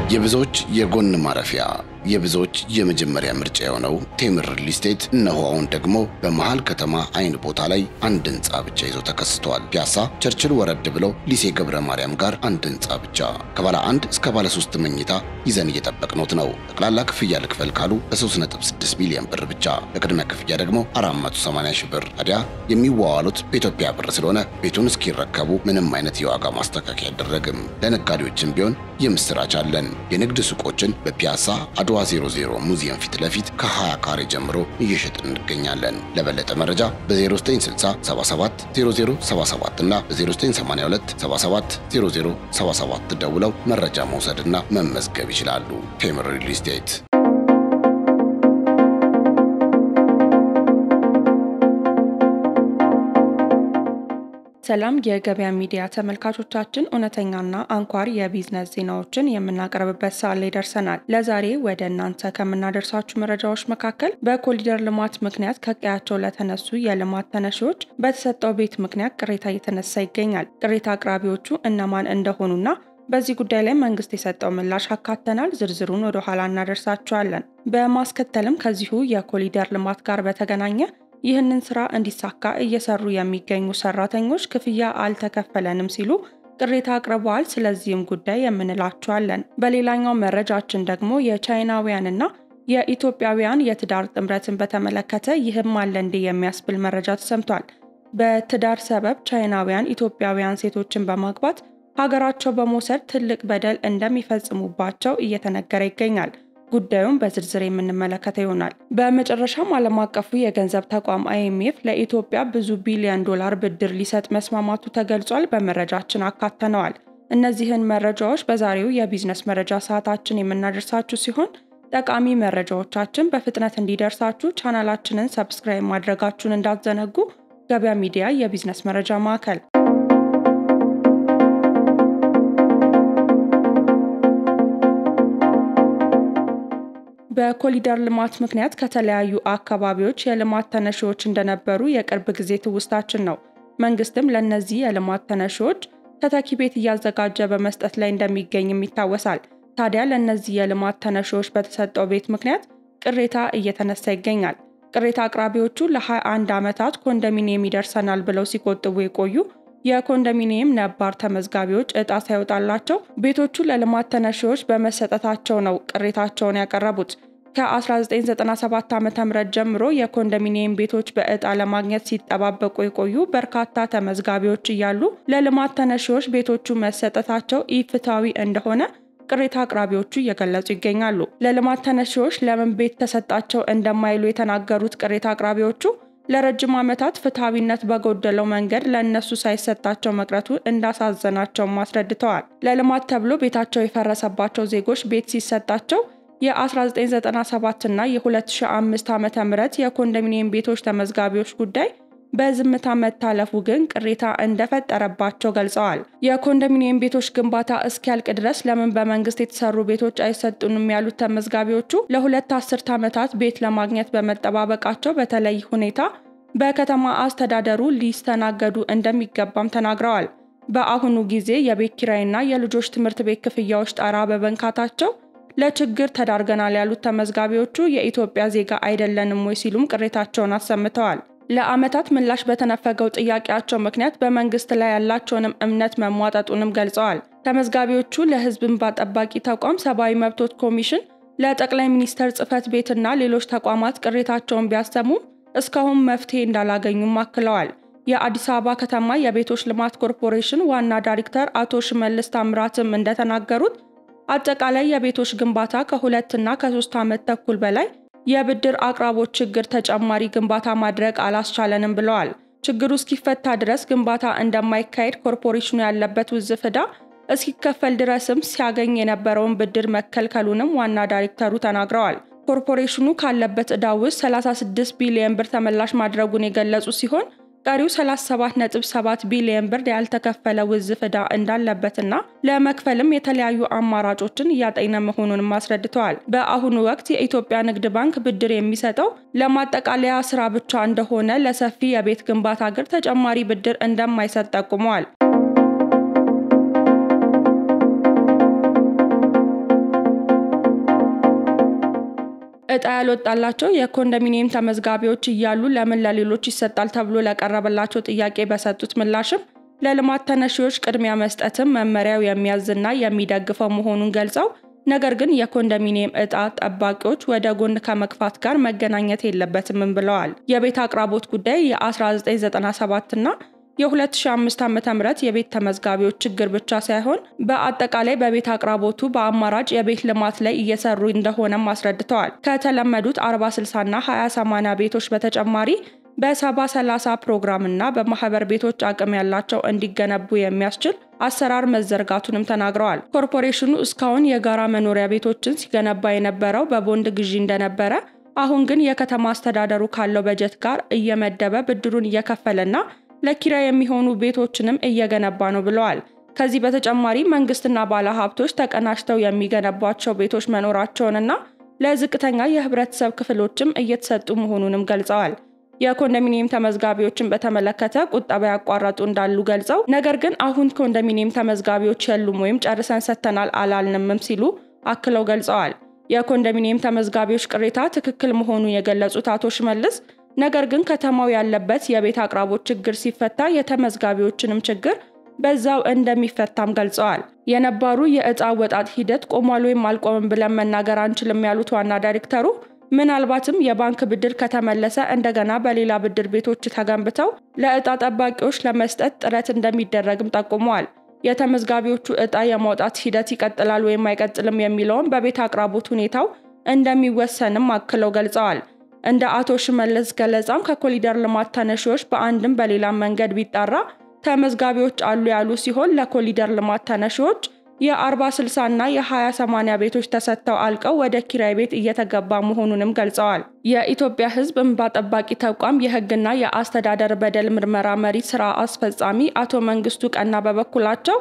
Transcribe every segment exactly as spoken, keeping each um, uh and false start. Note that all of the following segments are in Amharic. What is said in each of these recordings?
የብዙዎች የጎን ማረፊያ የብዙዎች የመጀመሪያ ምርጫ የሆነው ቴምር ሪል ስቴት እነሆ አሁን ደግሞ በመሃል ከተማ አይን ቦታ ላይ አንድ ህንጻ ብቻ ይዞ ተከስቷል። ፒያሳ ቸርችል ወረድ ብለው ሊሴ ገብረ ማርያም ጋር አንድ ህንጻ ብቻ ከባለ አንድ እስከ ባለ ሶስት መኝታ ይዘን እየጠበቅነው ነው። ጠቅላላ ክፍያ ልክፈል ካሉ በ3 ነጥብ ስድስት ሚሊዮን ብር ብቻ፣ በቅድመ ክፍያ ደግሞ አራት መቶ ሰማንያ ሺህ ብር። ታዲያ የሚዋዋሉት በኢትዮጵያ ብር ስለሆነ ቤቱን እስኪረከቡ ምንም አይነት የዋጋ ማስተካከያ አይደረግም። ለነጋዴዎችም ቢሆን የምስራች አለን። የንግድ ሱቆችን በፒያሳ አድዋ ዜሮ ዜሮ ሙዚየም ፊት ለፊት ከ20 ካሬ ጀምሮ እየሸጥን እንገኛለን። ለበለጠ መረጃ በ0960 77 00 77 እና በ0982 77 00 77 ደውለው መረጃ መውሰድና መመዝገብ ይችላሉ። ቴምር ሪል ስቴት። ሰላም የገበያ ሚዲያ ተመልካቾቻችን፣ እውነተኛና አንኳር የቢዝነስ ዜናዎችን የምናቀርብበት ሰዓት ላይ ደርሰናል። ለዛሬ ወደ እናንተ ከምናደርሳችሁ መረጃዎች መካከል በኮሪደር ልማት ምክንያት ከቀያቸው ለተነሱ የልማት ተነሺዎች በተሰጠው ቤት ምክንያት ቅሬታ እየተነሳ ይገኛል። ቅሬታ አቅራቢዎቹ እነማን እንደሆኑና በዚህ ጉዳይ ላይ መንግስት የሰጠው ምላሽ አካተናል። ዝርዝሩን ወደ ኋላ እናደርሳችኋለን። በማስከተልም ከዚሁ የኮሪደር ልማት ጋር በተገናኘ ይህንን ስራ እንዲሳካ እየሰሩ የሚገኙ ሰራተኞች ክፍያ አልተከፈለንም ሲሉ ቅሬታ አቅርበዋል። ስለዚህም ጉዳይ የምንላችኋለን። በሌላኛው መረጃችን ደግሞ የቻይናውያንና የኢትዮጵያውያን የትዳር ጥምረትን በተመለከተ ይህም አለ እንደ የሚያስብል መረጃ ተሰምቷል። በትዳር ሰበብ ቻይናውያን ኢትዮጵያውያን ሴቶችን በማግባት ሀገራቸው በመውሰድ ትልቅ በደል እንደሚፈጽሙባቸው እየተነገረ ይገኛል። ጉዳዩን በዝርዝር የምንመለከተው ይሆናል። በመጨረሻም ዓለም አቀፉ የገንዘብ ተቋም አይ ኤም ኤፍ ለኢትዮጵያ ብዙ ቢሊዮን ዶላር ብድር ሊሰጥ መስማማቱ ተገልጿል። በመረጃችን አካተነዋል። እነዚህን መረጃዎች በዛሬው የቢዝነስ መረጃ ሰዓታችን የምናደርሳችሁ ሲሆን ጠቃሚ መረጃዎቻችን በፍጥነት እንዲደርሳችሁ ቻናላችንን ሰብስክራይብ ማድረጋችሁን እንዳትዘነጉ። ገበያ ሚዲያ የቢዝነስ መረጃ ማዕከል። በኮሪደር ልማት ምክንያት ከተለያዩ አካባቢዎች የልማት ተነሺዎች እንደነበሩ የቅርብ ጊዜ ትውስታችን ነው። መንግስትም ለነዚህ የልማት ተነሺዎች ተተኪ ቤት እያዘጋጀ በመስጠት ላይ እንደሚገኝም ይታወሳል። ታዲያ ለነዚህ የልማት ተነሺዎች በተሰጠው ቤት ምክንያት ቅሬታ እየተነሳ ይገኛል። ቅሬታ አቅራቢዎቹ ለ21 ዓመታት ኮንዶሚኒየም ይደርሰናል ብለው ሲቆጥቡ የቆዩ የኮንዶሚኒየም ነባር ተመዝጋቢዎች እጣ ሳይወጣላቸው ቤቶቹ ለልማት ተነሺዎች በመሰጠታቸው ነው ቅሬታቸውን ያቀረቡት። ከ1997 ዓመተ ምህረት ጀምሮ የኮንዶሚኒየም ቤቶች በእጣ ለማግኘት ሲጠባበቁ የቆዩ በርካታ ተመዝጋቢዎች እያሉ ለልማት ተነሺዎች ቤቶቹ መሰጠታቸው ኢፍትሃዊ እንደሆነ ቅሬታ አቅራቢዎቹ እየገለጹ ይገኛሉ። ለልማት ተነሺዎች ለምን ቤት ተሰጣቸው እንደማይሉ የተናገሩት ቅሬታ አቅራቢዎቹ ለረጅም ዓመታት ፍትሃዊነት በጎደለው መንገድ ለነሱ ሳይሰጣቸው መቅረቱ እንዳሳዘናቸው ማስረድተዋል። ለልማት ተብሎ ቤታቸው የፈረሰባቸው ዜጎች ቤት ሲሰጣቸው የ1997 እና የ2005 ዓመተ ምህረት የኮንዶሚኒየም ቤቶች ተመዝጋቢዎች ጉዳይ በዝምታ መታለፉ ግን ቅሬታ እንደፈጠረባቸው ገልጸዋል። የኮንዶሚኒየም ቤቶች ግንባታ እስኪያልቅ ድረስ ለምን በመንግስት የተሰሩ ቤቶች አይሰጡንም ያሉት ተመዝጋቢዎቹ ለሁለት አስርት ዓመታት ቤት ለማግኘት በመጠባበቃቸው በተለይ ሁኔታ በከተማ አስተዳደሩ ሊስተናገዱ እንደሚገባም ተናግረዋል። በአሁኑ ጊዜ የቤት ኪራይና የልጆች ትምህርት ቤት ክፍያዎች ጣራ በበንካታቸው ለችግር ተዳርገናል ያሉት ተመዝጋቢዎቹ የኢትዮጵያ ዜጋ አይደለንም ወይ ሲሉም ቅሬታቸውን አሰምተዋል። ለዓመታት ምላሽ በተነፈገው ጥያቄያቸው ምክንያት በመንግስት ላይ ያላቸውንም እምነት መሟጠጡንም ገልጸዋል። ተመዝጋቢዎቹ ለህዝብ እንባ ጠባቂ ተቋም፣ ሰብአዊ መብቶች ኮሚሽን፣ ለጠቅላይ ሚኒስትር ጽህፈት ቤትና ሌሎች ተቋማት ቅሬታቸውን ቢያሰሙም እስካሁን መፍትሄ እንዳላገኙም አክለዋል። የአዲስ አበባ ከተማ የቤቶች ልማት ኮርፖሬሽን ዋና ዳይሬክተር አቶ ሽመልስ ታምራትም እንደተናገሩት አጠቃላይ የቤቶች ግንባታ ከሁለት እና ከሶስት ዓመት ተኩል በላይ የብድር አቅራቦት ችግር ተጨማሪ ግንባታ ማድረግ አላስቻለንም ብለዋል። ችግሩ እስኪፈታ ድረስ ግንባታ እንደማይካሄድ ኮርፖሬሽኑ ያለበት ውዝፍ ዕዳ እስኪከፈል ድረስም ሲያገኝ የነበረውን ብድር መከልከሉንም ዋና ዳይሬክተሩ ተናግረዋል። ኮርፖሬሽኑ ካለበት ዕዳ ውስጥ ሰላሳ ስድስት ቢሊየን ብር ተመላሽ ማድረጉን የገለጹ ሲሆን ቀሪው ሰላሳ ሰባት ነጥብ ሰባት ቢሊየን ብር ያልተከፈለ ውዝፍ ዕዳ እንዳለበትና ለመክፈልም የተለያዩ አማራጮችን እያጠና መሆኑን አስረድተዋል። በአሁኑ ወቅት የኢትዮጵያ ንግድ ባንክ ብድር የሚሰጠው ለማጠቃለያ ስራ ብቻ እንደሆነ ለሰፊ የቤት ግንባታ ግር ተጨማሪ ብድር እንደማይሰጥ ጠቁመዋል። እጣ ያልወጣላቸው የኮንዶሚኒየም ተመዝጋቢዎች እያሉ ለምን ለሌሎች ይሰጣል ተብሎ ለቀረበላቸው ጥያቄ በሰጡት ምላሽም ለልማት ተነሺዎች ቅድሚያ መስጠትም መመሪያው የሚያዝና የሚደግፈው መሆኑን ገልጸው ነገር ግን የኮንዶሚኒየም እጣ ጠባቂዎች ወደ ጎን ከመግፋት ጋር መገናኘት የለበትም ብለዋል። የቤት አቅራቦት ጉዳይ የ1997 እና የ2005 ዓመተ ምህረት የቤት ተመዝጋቢዎች ችግር ብቻ ሳይሆን በአጠቃላይ በቤት አቅራቦቱ በአማራጭ የቤት ልማት ላይ እየሰሩ እንደሆነም አስረድተዋል። ከተለመዱት አርባ ስልሳ እና ሃያ ሰማንያ ቤቶች በተጨማሪ በሰባ ሰላሳ ፕሮግራም እና በማህበር ቤቶች አቅም ያላቸው እንዲገነቡ የሚያስችል አሰራር መዘርጋቱንም ተናግረዋል። ኮርፖሬሽኑ እስካሁን የጋራ መኖሪያ ቤቶችን ሲገነባ የነበረው በቦንድ ግዢ እንደነበረ አሁን ግን የከተማ አስተዳደሩ ካለው በጀት ጋር እየመደበ ብድሩን እየከፈለና ለኪራይ የሚሆኑ ቤቶችንም እየገነባ ነው ብለዋል። ከዚህ በተጨማሪ መንግስትና ባለሀብቶች ተቀናጅተው የሚገነቧቸው ቤቶች መኖራቸውንና ለዝቅተኛ የህብረተሰብ ክፍሎችም እየተሰጡ መሆኑንም ገልጸዋል። የኮንዶሚኒየም ተመዝጋቢዎችን በተመለከተ ቁጠባ ያቋረጡ እንዳሉ ገልጸው ነገር ግን አሁን ኮንዶሚኒየም ተመዝጋቢዎች የሉም ወይም ጨርሰን ሰጥተናል አላልንምም ሲሉ አክለው ገልጸዋል። የኮንዶሚኒየም ተመዝጋቢዎች ቅሬታ ትክክል መሆኑን የገለጹት አቶ ሽመልስ ነገር ግን ከተማው ያለበት የቤት አቅራቦት ችግር ሲፈታ የተመዝጋቢዎችንም ችግር በዛው እንደሚፈታም ገልጸዋል። የነባሩ የእጣ ወጣት ሂደት ቆሟል ወይም አልቆመም ብለን መናገር አንችልም ያሉት ዋና ዳይሬክተሩ ምናልባትም የባንክ ብድር ከተመለሰ እንደገና በሌላ ብድር ቤቶች ተገንብተው ለእጣ ጠባቂዎች ለመስጠት ጥረት እንደሚደረግም ጠቁመዋል። የተመዝጋቢዎቹ እጣ የማውጣት ሂደት ይቀጥላል ወይም አይቀጥልም የሚለውን በቤት አቅራቦት ሁኔታው እንደሚወሰንም አክለው ገልጸዋል። እንደ አቶ ሽመልስ ገለጻም ከኮሊደር ልማት ተነሺዎች በአንድም በሌላ መንገድ ቢጣራ ተመዝጋቢዎች አሉ ያሉ ሲሆን ለኮሊደር ልማት ተነሺዎች የአርባ ስልሳ እና የሃያ ሰማንያ ቤቶች ተሰጥተው አልቀው ወደ ኪራይ ቤት እየተገባ መሆኑንም ገልጸዋል። የኢትዮጵያ ሕዝብ እንባ ጠባቂ ተቋም የህግና የአስተዳደር በደል ምርመራ መሪ ስራ አስፈጻሚ አቶ መንግስቱ ቀና በበኩላቸው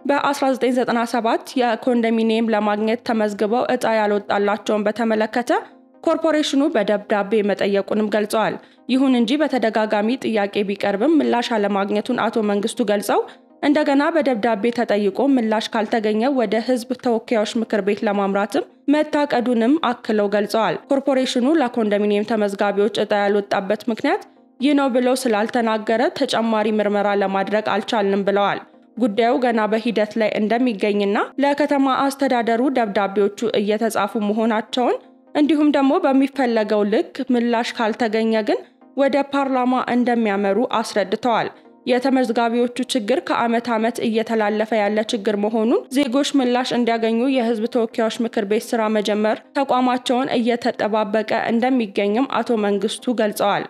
በ1997 የኮንዶሚኒየም ለማግኘት ተመዝግበው እጣ ያልወጣላቸውን በተመለከተ ኮርፖሬሽኑ በደብዳቤ መጠየቁንም ገልጸዋል። ይሁን እንጂ በተደጋጋሚ ጥያቄ ቢቀርብም ምላሽ አለማግኘቱን አቶ መንግስቱ ገልጸው እንደገና በደብዳቤ ተጠይቆ ምላሽ ካልተገኘ ወደ ህዝብ ተወካዮች ምክር ቤት ለማምራትም መታቀዱንም አክለው ገልጸዋል። ኮርፖሬሽኑ ለኮንዶሚኒየም ተመዝጋቢዎች እጣ ያልወጣበት ምክንያት ይህ ነው ብለው ስላልተናገረ ተጨማሪ ምርመራ ለማድረግ አልቻልንም ብለዋል። ጉዳዩ ገና በሂደት ላይ እንደሚገኝና ለከተማ አስተዳደሩ ደብዳቤዎቹ እየተጻፉ መሆናቸውን እንዲሁም ደግሞ በሚፈለገው ልክ ምላሽ ካልተገኘ ግን ወደ ፓርላማ እንደሚያመሩ አስረድተዋል። የተመዝጋቢዎቹ ችግር ከዓመት ዓመት እየተላለፈ ያለ ችግር መሆኑን ዜጎች ምላሽ እንዲያገኙ የህዝብ ተወካዮች ምክር ቤት ስራ መጀመር ተቋማቸውን እየተጠባበቀ እንደሚገኝም አቶ መንግስቱ ገልጸዋል።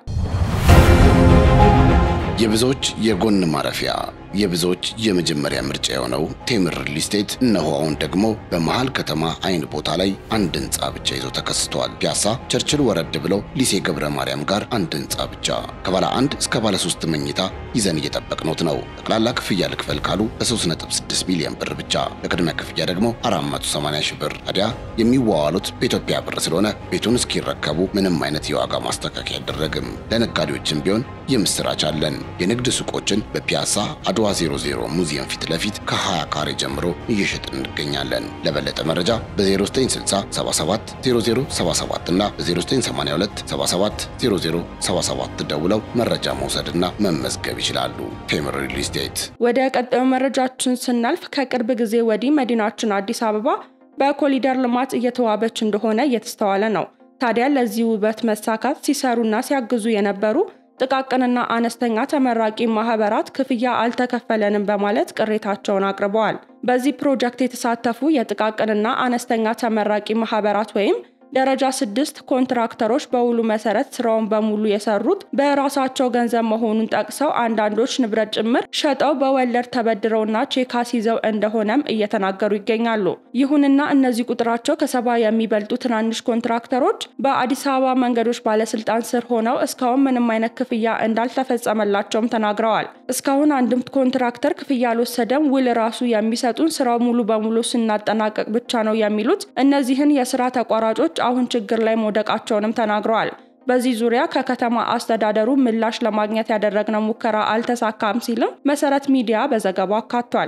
የብዙዎች የጎን ማረፊያ የብዙዎች የመጀመሪያ ምርጫ የሆነው ቴምር ሪል ስቴት እነሆ አሁን ደግሞ በመሃል ከተማ አይን ቦታ ላይ አንድ ህንጻ ብቻ ይዞ ተከስቷል። ፒያሳ ቸርችል ወረድ ብለው ሊሴ ገብረ ማርያም ጋር አንድ ህንጻ ብቻ ከባለ አንድ እስከ ባለ ሶስት መኝታ ይዘን እየጠበቅነው ነው። ጠቅላላ ክፍያ ልክፈል ካሉ በ3 ነጥብ ስድስት ሚሊዮን ብር ብቻ፣ በቅድመ ክፍያ ደግሞ አራት መቶ ሰማንያ ሺህ ብር። ታዲያ የሚዋዋሉት በኢትዮጵያ ብር ስለሆነ ቤቱን እስኪረከቡ ምንም አይነት የዋጋ ማስተካከያ አይደረግም። ለነጋዴዎችም ቢሆን የምስራች አለን። የንግድ ሱቆችን በፒያሳ አድዋ ዜሮ ዜሮ ሙዚየም ፊት ለፊት ከ20 ካሬ ጀምሮ እየሸጥን እንገኛለን። ለበለጠ መረጃ በ0960 ሰባ ሰባት ዜሮ ዜሮ ሰባ ሰባት እና በ0982 ሰባ ሰባት ዜሮ ዜሮ ሰባ ሰባት ደውለው መረጃ መውሰድና መመዝገብ ይችላሉ። ቴምር ሪል ስቴት። ወደ ቀጣዩ መረጃችን ስናልፍ ከቅርብ ጊዜ ወዲህ መዲናችን አዲስ አበባ በኮሊደር ልማት እየተዋበች እንደሆነ እየተስተዋለ ነው። ታዲያ ለዚህ ውበት መሳካት ሲሰሩና ሲያግዙ የነበሩ ጥቃቅንና አነስተኛ ተመራቂ ማህበራት ክፍያ አልተከፈለንም በማለት ቅሬታቸውን አቅርበዋል። በዚህ ፕሮጀክት የተሳተፉ የጥቃቅንና አነስተኛ ተመራቂ ማህበራት ወይም ደረጃ ስድስት ኮንትራክተሮች በውሉ መሰረት ስራውን በሙሉ የሰሩት በራሳቸው ገንዘብ መሆኑን ጠቅሰው አንዳንዶች ንብረት ጭምር ሸጠው በወለድ ተበድረውና ቼክ አስይዘው እንደሆነም እየተናገሩ ይገኛሉ። ይሁንና እነዚህ ቁጥራቸው ከሰባ የሚበልጡ ትናንሽ ኮንትራክተሮች በአዲስ አበባ መንገዶች ባለስልጣን ስር ሆነው እስካሁን ምንም አይነት ክፍያ እንዳልተፈጸመላቸውም ተናግረዋል። እስካሁን አንድም ኮንትራክተር ክፍያ አልወሰደም፣ ውል ራሱ የሚሰጡን ስራው ሙሉ በሙሉ ስናጠናቀቅ ብቻ ነው የሚሉት እነዚህን የስራ ተቋራጮች አሁን ችግር ላይ መውደቃቸውንም ተናግረዋል። በዚህ ዙሪያ ከከተማ አስተዳደሩ ምላሽ ለማግኘት ያደረግነው ሙከራ አልተሳካም ሲልም መሰረት ሚዲያ በዘገባው አካቷል።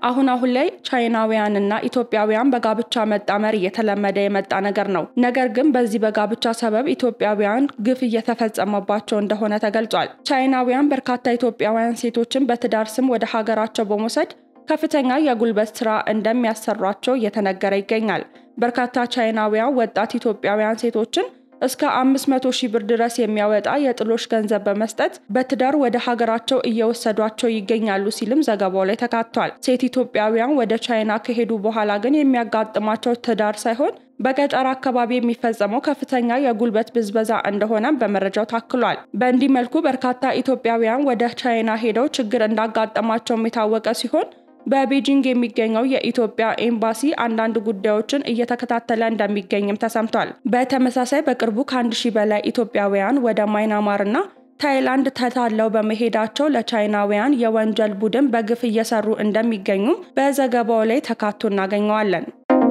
አሁን አሁን ላይ ቻይናውያንና ኢትዮጵያውያን በጋብቻ መጣመር እየተለመደ የመጣ ነገር ነው። ነገር ግን በዚህ በጋብቻ ሰበብ ኢትዮጵያውያን ግፍ እየተፈጸመባቸው እንደሆነ ተገልጿል። ቻይናውያን በርካታ ኢትዮጵያውያን ሴቶችን በትዳር ስም ወደ ሀገራቸው በመውሰድ ከፍተኛ የጉልበት ስራ እንደሚያሰሯቸው እየተነገረ ይገኛል። በርካታ ቻይናውያን ወጣት ኢትዮጵያውያን ሴቶችን እስከ አምስት መቶ ሺህ ብር ድረስ የሚያወጣ የጥሎሽ ገንዘብ በመስጠት በትዳር ወደ ሀገራቸው እየወሰዷቸው ይገኛሉ ሲልም ዘገባው ላይ ተካቷል። ሴት ኢትዮጵያውያን ወደ ቻይና ከሄዱ በኋላ ግን የሚያጋጥማቸው ትዳር ሳይሆን በገጠር አካባቢ የሚፈጸመው ከፍተኛ የጉልበት ብዝበዛ እንደሆነ በመረጃው ታክሏል። በእንዲህ መልኩ በርካታ ኢትዮጵያውያን ወደ ቻይና ሄደው ችግር እንዳጋጠማቸው የታወቀ ሲሆን በቤጂንግ የሚገኘው የኢትዮጵያ ኤምባሲ አንዳንድ ጉዳዮችን እየተከታተለ እንደሚገኝም ተሰምቷል። በተመሳሳይ በቅርቡ ከአንድ ሺህ በላይ ኢትዮጵያውያን ወደ ማይናማርና ታይላንድ ተታለው በመሄዳቸው ለቻይናውያን የወንጀል ቡድን በግፍ እየሰሩ እንደሚገኙ በዘገባው ላይ ተካቶ እናገኘዋለን።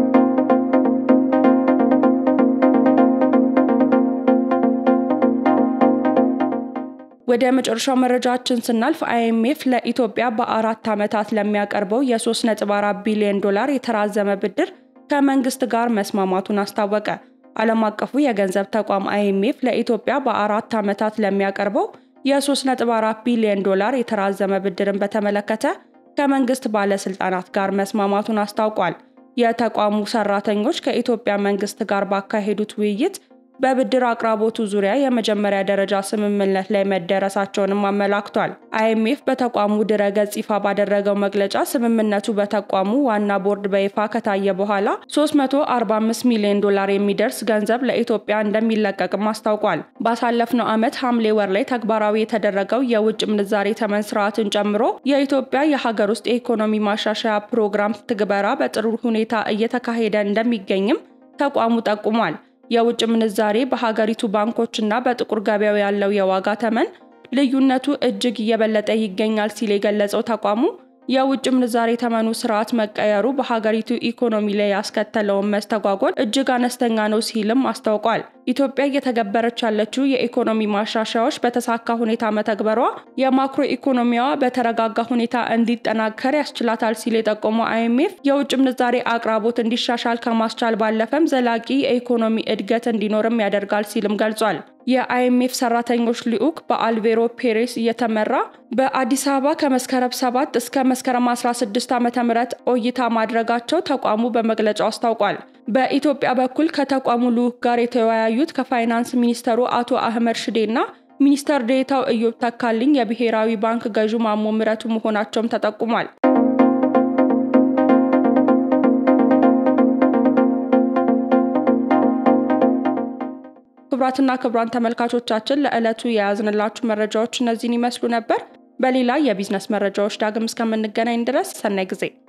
ወደ መጨረሻው መረጃችን ስናልፍ አይኤምኤፍ ለኢትዮጵያ በአራት ዓመታት ለሚያቀርበው የ3 ነጥብ አራት ቢሊየን ዶላር የተራዘመ ብድር ከመንግስት ጋር መስማማቱን አስታወቀ። ዓለም አቀፉ የገንዘብ ተቋም አይኤምኤፍ ለኢትዮጵያ በአራት ዓመታት ለሚያቀርበው የ3 ነጥብ አራት ቢሊየን ዶላር የተራዘመ ብድርን በተመለከተ ከመንግስት ባለስልጣናት ጋር መስማማቱን አስታውቋል። የተቋሙ ሰራተኞች ከኢትዮጵያ መንግስት ጋር ባካሄዱት ውይይት በብድር አቅራቦቱ ዙሪያ የመጀመሪያ ደረጃ ስምምነት ላይ መደረሳቸውንም አመላክቷል። አይኤምኤፍ በተቋሙ ድረገጽ ይፋ ባደረገው መግለጫ ስምምነቱ በተቋሙ ዋና ቦርድ በይፋ ከታየ በኋላ ሶስት መቶ አርባ አምስት ሚሊዮን ዶላር የሚደርስ ገንዘብ ለኢትዮጵያ እንደሚለቀቅም አስታውቋል። ባሳለፍነው ዓመት ሐምሌ ወር ላይ ተግባራዊ የተደረገው የውጭ ምንዛሬ ተመን ስርዓትን ጨምሮ የኢትዮጵያ የሀገር ውስጥ የኢኮኖሚ ማሻሻያ ፕሮግራም ትግበራ በጥሩ ሁኔታ እየተካሄደ እንደሚገኝም ተቋሙ ጠቁሟል። የውጭ ምንዛሬ በሀገሪቱ ባንኮችና በጥቁር ገበያው ያለው የዋጋ ተመን ልዩነቱ እጅግ እየበለጠ ይገኛል ሲል የገለጸው ተቋሙ የውጭ ምንዛሬ ተመኑ ስርዓት መቀየሩ በሀገሪቱ ኢኮኖሚ ላይ ያስከተለው መስተጓጎል እጅግ አነስተኛ ነው ሲልም አስታውቋል። ኢትዮጵያ እየተገበረች ያለችው የኢኮኖሚ ማሻሻያዎች በተሳካ ሁኔታ መተግበሯ የማክሮ ኢኮኖሚዋ በተረጋጋ ሁኔታ እንዲጠናከር ያስችላታል ሲል የጠቆመው አይኤምኤፍ የውጭ ምንዛሬ አቅራቦት እንዲሻሻል ከማስቻል ባለፈም ዘላቂ የኢኮኖሚ እድገት እንዲኖርም ያደርጋል ሲልም ገልጿል። የአይኤምኤፍ ሰራተኞች ልዑክ በአልቬሮ ፔሬስ እየተመራ በአዲስ አበባ ከመስከረም ሰባት እስከ መስከረም አስራ ስድስት ዓመተ ምህረት ቆይታ ማድረጋቸው ተቋሙ በመግለጫው አስታውቋል። በኢትዮጵያ በኩል ከተቋሙ ልዑክ ጋር የተወያዩት ከፋይናንስ ሚኒስተሩ አቶ አህመድ ሽዴና ሚኒስተር ዴኤታው እዮብ ተካልኝ የብሔራዊ ባንክ ገዢ ማሞ ምረቱ መሆናቸውም ተጠቁሟል። ክቡራትና ክቡራን ተመልካቾቻችን ለዕለቱ የያዝንላችሁ መረጃዎች እነዚህን ይመስሉ ነበር። በሌላ የቢዝነስ መረጃዎች ዳግም እስከምንገናኝ ድረስ ሰናይ ጊዜ